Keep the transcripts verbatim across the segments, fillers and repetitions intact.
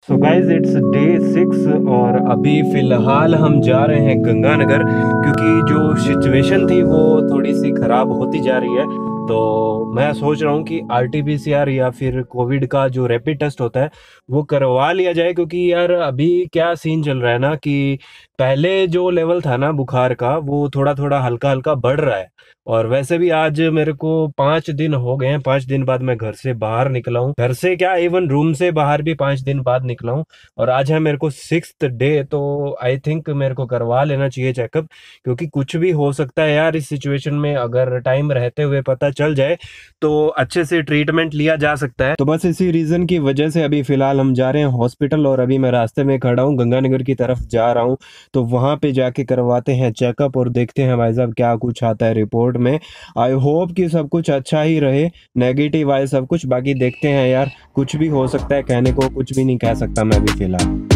So guys it's day six और अभी फ़िलहाल हम जा रहे हैं गंगानगर क्योंकि जो सिचुएशन थी वो थोड़ी सी ख़राब होती जा रही है। तो मैं सोच रहा हूँ कि R T P C R या फिर कोविड का जो रैपिड टेस्ट होता है वो करवा लिया जाए, क्योंकि यार अभी क्या सीन चल रहा है ना कि पहले जो लेवल था ना बुखार का वो थोड़ा थोड़ा हल्का हल्का बढ़ रहा है। और वैसे भी आज मेरे को पाँच दिन हो गए हैं, पाँच दिन बाद मैं घर से बाहर निकला हूँ, घर से क्या इवन रूम से बाहर भी पाँच दिन बाद निकला हूँ। और आज है मेरे को सिक्स्थ डे, तो आई थिंक मेरे को करवा लेना चाहिए चेकअप, क्योंकि कुछ भी हो सकता है यार इस सिचुएशन में। अगर टाइम रहते हुए पता चल जाए तो अच्छे से ट्रीटमेंट लिया जा सकता है। तो बस इसी रीजन की वजह से अभी फिलहाल हम जा रहे हैं हॉस्पिटल, और अभी मैं रास्ते में खड़ा हूँ, गंगानगर की तरफ जा रहा हूँ। तो वहां पे जाके करवाते हैं चेकअप और देखते हैं भाई साहब क्या कुछ आता है रिपोर्ट में। आई होप कि सब कुछ अच्छा ही रहे, नेगेटिव आए सब कुछ। बाकी देखते हैं यार, कुछ भी हो सकता है, कहने को कुछ भी नहीं कह सकता मैं अभी फिलहाल।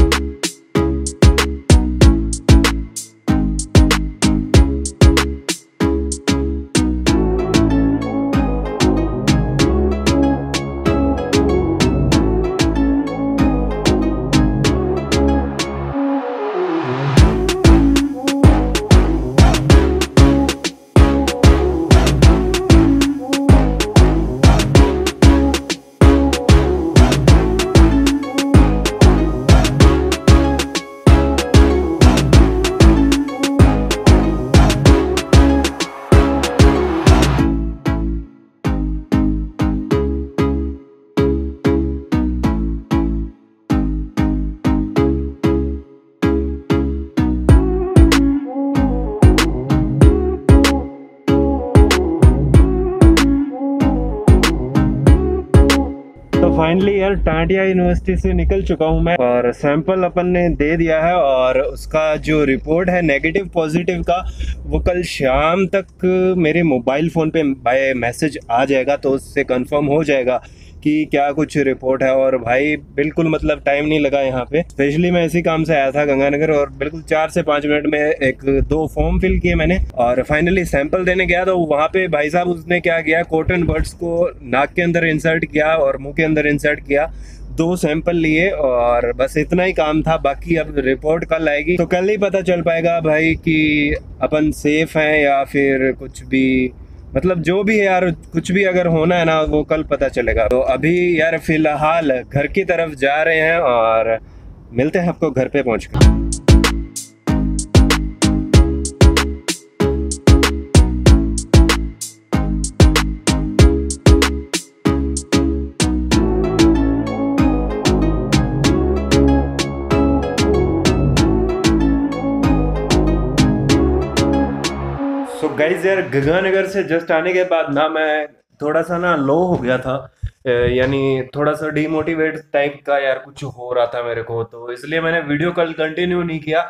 तो फाइनली यार टांडिया यूनिवर्सिटी से निकल चुका हूँ मैं, और सैंपल अपन ने दे दिया है, और उसका जो रिपोर्ट है नेगेटिव पॉजिटिव का वो कल शाम तक मेरे मोबाइल फ़ोन पे बाय मैसेज आ जाएगा। तो उससे कंफर्म हो जाएगा कि क्या कुछ रिपोर्ट है। और भाई बिल्कुल मतलब टाइम नहीं लगा यहाँ पे, स्पेशली मैं इसी काम से आया था गंगानगर, और बिल्कुल चार से पाँच मिनट में एक दो फॉर्म फिल किए मैंने, और फाइनली सैंपल देने गया तो वहाँ पे भाई साहब उसने क्या किया, कॉटन बड्स को नाक के अंदर इंसर्ट किया और मुंह के अंदर इंसर्ट किया, दो सैंपल लिए, और बस इतना ही काम था। बाकी अब रिपोर्ट कल आएगी तो कल ही पता चल पाएगा भाई कि अपन सेफ हैं या फिर कुछ भी, मतलब जो भी है यार, कुछ भी अगर होना है ना वो कल पता चलेगा। तो अभी यार फिलहाल घर की तरफ जा रहे हैं, और मिलते हैं आपको घर पे पहुंच कर। सो गाइज यार गंगानगर से जस्ट आने के बाद ना मैं थोड़ा सा ना लो हो गया था, अ, यानी थोड़ा सा डिमोटिवेट टाइप का यार कुछ हो रहा था मेरे को, तो इसलिए मैंने वीडियो कल कंटिन्यू नहीं किया।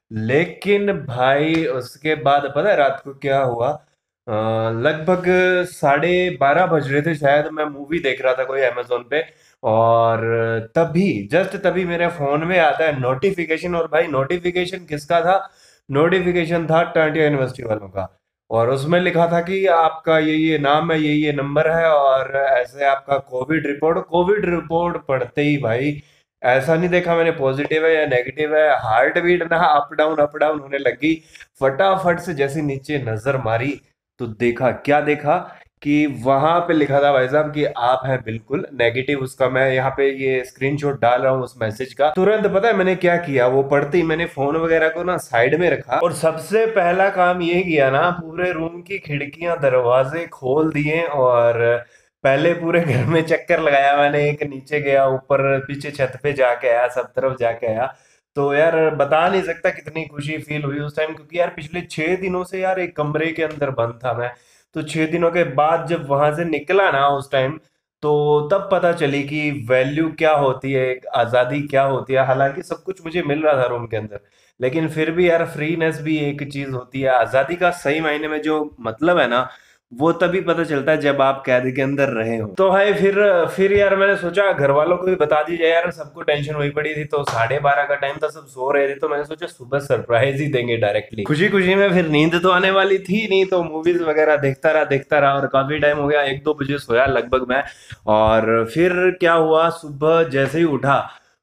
लेकिन भाई उसके बाद पता है रात को क्या हुआ, अ, लगभग साढ़े बारह बज रहे थे शायद, मैं मूवी देख रहा था कोई अमेजोन पे, और तभी जस्ट तभी मेरे फोन में आता है नोटिफिकेशन। और भाई नोटिफिकेशन किसका था? नोटिफिकेशन था टांडिया यूनिवर्सिटी वालों का। और उसमें लिखा था कि आपका ये ये नाम है, ये ये नंबर है, और ऐसे आपका कोविड रिपोर्ट। कोविड रिपोर्ट पढ़ते ही भाई ऐसा नहीं देखा मैंने पॉजिटिव है या नेगेटिव है, हार्ट बीट ना अप डाउन अप डाउन होने लगी। फटाफट से जैसे नीचे नजर मारी तो देखा, क्या देखा कि वहां पे लिखा था भाई साहब कि आप हैं बिल्कुल नेगेटिव। उसका मैं यहाँ पे ये स्क्रीनशॉट डाल रहा हूँ उस मैसेज का। तुरंत पता है मैंने क्या किया, वो पढ़ते ही मैंने फोन वगैरह को ना साइड में रखा, और सबसे पहला काम ये किया ना, पूरे रूम की खिड़कियां दरवाजे खोल दिए, और पहले पूरे घर में चक्कर लगाया मैंने, एक नीचे गया, ऊपर पीछे छत पे जाके आया, सब तरफ जाके आया। तो यार बता नहीं सकता कितनी खुशी फील हुई उस टाइम, क्योंकि यार पिछले छह दिनों से यार एक कमरे के अंदर बंद था मैं। तो छह दिनों के बाद जब वहां से निकला ना उस टाइम, तो तब पता चली कि वैल्यू क्या होती है, एक आजादी क्या होती है। हालांकि सब कुछ मुझे मिल रहा था रूम के अंदर, लेकिन फिर भी यार फ्रीनेस भी एक चीज होती है। आजादी का सही मायने में जो मतलब है ना, वो तभी पता चलता है जब आप कैद के अंदर रहे हो। तो भाई फिर फिर यार मैंने सोचा घर वालों को भी बता दी जाए, यार सबको टेंशन हुई पड़ी थी। तो साढ़े बारह का टाइम था, सब सो रहे थे, तो मैंने सोचा सुबह सरप्राइज ही देंगे डायरेक्टली। खुशी खुशी में फिर नींद तो आने वाली थी नहीं, तो मूवीज वगैरह देखता रहा देखता रहा, और काफी टाइम हो गया, एक दो बजे सोया लगभग मैं। और फिर क्या हुआ, सुबह जैसे ही उठा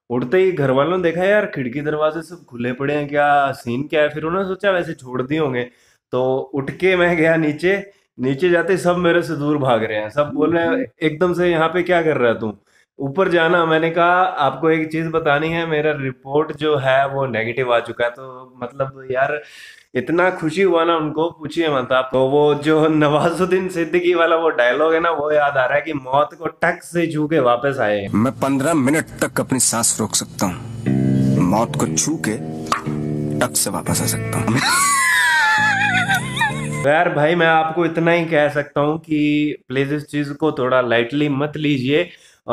उठते ही घर वालों ने देखा यार खिड़की दरवाजे सब खुले पड़े हैं, क्या सीन क्या है। फिर उन्होंने सोचा वैसे छोड़ दिए होंगे। तो उठ के मैं गया नीचे। नीचे जाते ही सब मेरे से दूर भाग रहे हैं, सब बोल रहे हैं एकदम से यहाँ पे क्या कर रहा है तू। ऊपर जाना, मैंने कहा आपको एक चीज बतानी है, मेरा रिपोर्ट जो है वो नेगेटिव आ चुका है। तो मतलब यार इतना खुशी हुआ ना, उनको पूछिए मत आप। तो वो जो नवाजुद्दीन सिद्दीकी वाला वो डायलॉग है ना, वो याद आ रहा है कि मौत को टक से छू के वापस आए। मैं पंद्रह मिनट तक अपनी सांस रोक सकता हूँ, मौत को छू के टक से वापस आ सकता हूँ। तो यार भाई मैं आपको इतना ही कह सकता हूँ कि प्लीज इस चीज को थोड़ा लाइटली मत लीजिए।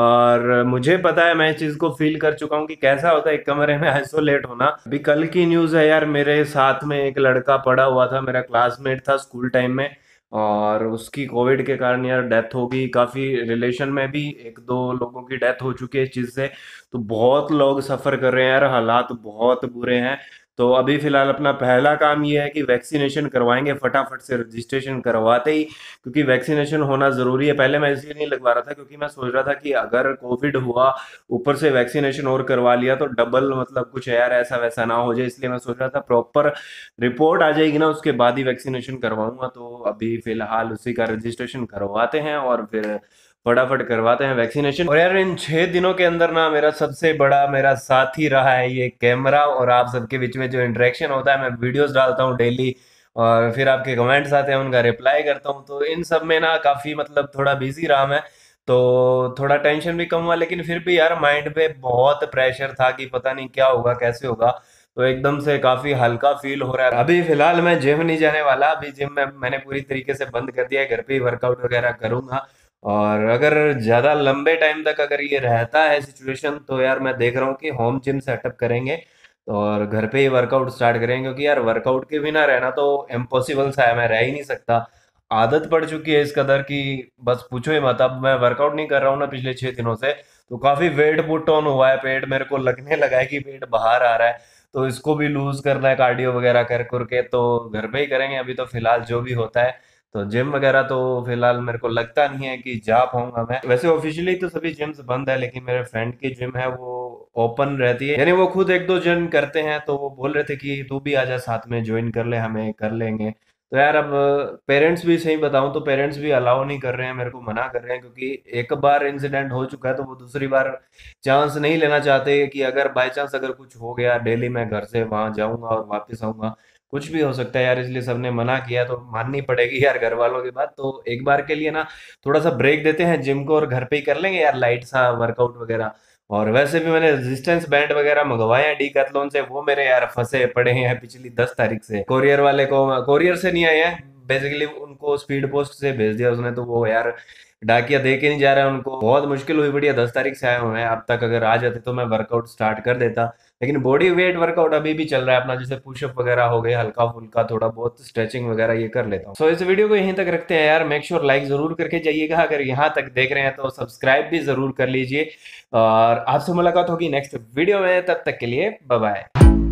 और मुझे पता है, मैं इस चीज को फील कर चुका हूँ कि कैसा होता है एक कमरे में आइसोलेट होना। अभी कल की न्यूज है यार, मेरे साथ में एक लड़का पड़ा हुआ था, मेरा क्लासमेट था स्कूल टाइम में। और उसकी कोविड के कारण यार डेथ हो गई। काफी रिलेशन में भी एक दो लोगों की डेथ हो चुकी है इस चीज से। तो बहुत लोग सफर कर रहे हैं यार, हालात बहुत बुरे हैं। तो अभी फिलहाल अपना पहला काम ये है कि वैक्सीनेशन करवाएंगे फटाफट से, रजिस्ट्रेशन करवाते ही, क्योंकि वैक्सीनेशन होना ज़रूरी है। पहले मैं इसलिए नहीं लगवा रहा था क्योंकि मैं सोच रहा था कि अगर कोविड हुआ ऊपर से वैक्सीनेशन और करवा लिया तो डबल मतलब कुछ है यार, ऐसा वैसा ना हो जाए। इसलिए मैं सोच रहा था प्रॉपर रिपोर्ट आ जाएगी ना उसके बाद ही वैक्सीनेशन करवाऊंगा। तो अभी फिलहाल उसी का रजिस्ट्रेशन करवाते हैं और फिर फटाफट करवाते हैं वैक्सीनेशन। और यार इन छह दिनों के अंदर ना मेरा सबसे बड़ा मेरा साथी रहा है ये कैमरा, और आप सबके बीच में जो इंटरेक्शन होता है, मैं वीडियोस डालता हूँ डेली और फिर आपके कमेंट्स आते हैं उनका रिप्लाई करता हूँ। तो इन सब में ना काफ़ी मतलब थोड़ा बिजी रहा मैं। तो थोड़ा टेंशन भी कम हुआ, लेकिन फिर भी यार माइंड पे बहुत प्रेशर था कि पता नहीं क्या होगा कैसे होगा। तो एकदम से काफी हल्का फील हो रहा है। अभी फिलहाल मैं जिम नहीं जाने वाला, अभी जिम में मैंने पूरी तरीके से बंद कर दिया है, घर पे ही वर्कआउट वगैरह करूंगा। और अगर ज़्यादा लंबे टाइम तक अगर ये रहता है सिचुएशन तो यार मैं देख रहा हूँ कि होम जिम सेटअप करेंगे और घर पे ही वर्कआउट स्टार्ट करेंगे। क्योंकि यार वर्कआउट के बिना रहना तो इम्पॉसिबल सा है, मैं रह ही नहीं सकता। आदत पड़ चुकी है इस कदर की बस पूछो ही मत। अब मैं वर्कआउट नहीं कर रहा हूँ ना पिछले छः दिनों से, तो काफ़ी वेट पुट ऑन हुआ है, पेट मेरे को लगने लगा है कि पेट बाहर आ रहा है। तो इसको भी लूज करना है कार्डियो वगैरह कर करके, तो घर पे ही करेंगे अभी तो फिलहाल जो भी होता है। तो जिम वगैरह तो फिलहाल मेरे को लगता नहीं है कि जा पाऊंगा मैं। वैसे ऑफिशियली तो सभी जिम्स बंद है, लेकिन मेरे फ्रेंड की जिम है वो ओपन रहती है, यानी वो खुद एक दो जन करते हैं। तो वो बोल रहे थे कि तू भी आजा साथ में ज्वाइन कर ले, हमें कर लेंगे। तो यार अब पेरेंट्स भी सही बताऊं तो पेरेंट्स भी अलाउ नहीं कर रहे हैं, मेरे को मना कर रहे हैं। क्योंकि एक बार इंसिडेंट हो चुका है तो वो दूसरी बार चांस नहीं लेना चाहते कि अगर बाय चांस अगर कुछ हो गया, डेली मैं घर से वहां जाऊंगा और वापस आऊंगा, कुछ भी हो सकता है यार। इसलिए सबने मना किया, तो माननी पड़ेगी यार घर वालों की बात। तो एक बार के लिए ना थोड़ा सा ब्रेक देते हैं जिम को और घर पे ही कर लेंगे यार लाइट सा वर्कआउट वगैरह। और वैसे भी मैंने रेजिस्टेंस बैंड वगैरह मंगवाए हैं डीकैथलॉन से, वो मेरे यार फंसे पड़े हैं पिछली दस तारीख से। कोरियर वाले को, कोरियर से नहीं आए हैं बेसिकली, उनको स्पीड पोस्ट से भेज दिया उसने। तो वो यार डाकिया दे के नहीं जा रहा है, उनको बहुत मुश्किल हुई बढ़िया, दस तारीख से आए हुए हैं। अब तक अगर आ जाते तो मैं वर्कआउट स्टार्ट कर देता। लेकिन बॉडी वेट वर्कआउट अभी भी चल रहा है अपना, जैसे पुशअप वगैरह हो गए, हल्का फुल्का थोड़ा बहुत स्ट्रेचिंग वगैरह ये कर लेता हूँ। सो इस वीडियो को यहीं तक रखते हैं यार। मेक श्योर लाइक जरूर करके जाइएगा, अगर यहाँ तक देख रहे हैं तो सब्सक्राइब भी जरूर कर लीजिए। और आपसे मुलाकात होगी नेक्स्ट वीडियो में, तब तक के लिए बाय बाय।